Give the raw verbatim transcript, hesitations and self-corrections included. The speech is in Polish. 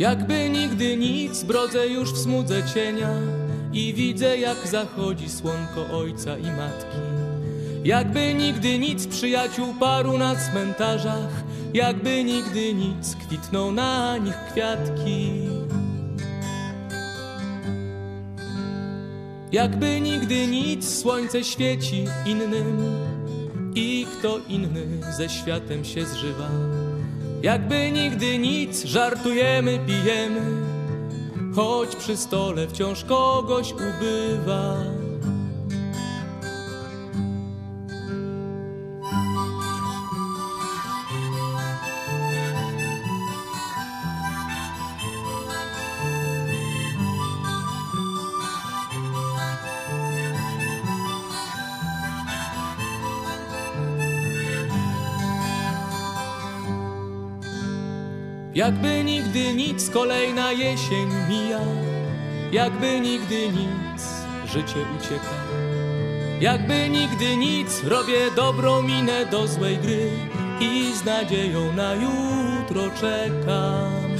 Jakby nigdy nic, brodzę już w smudze cienia i widzę, jak zachodzi słonko ojca i matki. Jakby nigdy nic, przyjaciół paru na cmentarzach, jakby nigdy nic, kwitną na nich kwiatki. Jakby nigdy nic, słońce świeci innym i kto inny ze światem się zżywa. Jakby nigdy nic, żartujemy, pijemy, choć przy stole wciąż kogoś ubywa. Jakby nigdy nic, kolejna jesień mija. Jakby nigdy nic, życie ucieka. Jakby nigdy nic, robię dobrą minę do złej gry i z nadzieją na jutro czekam.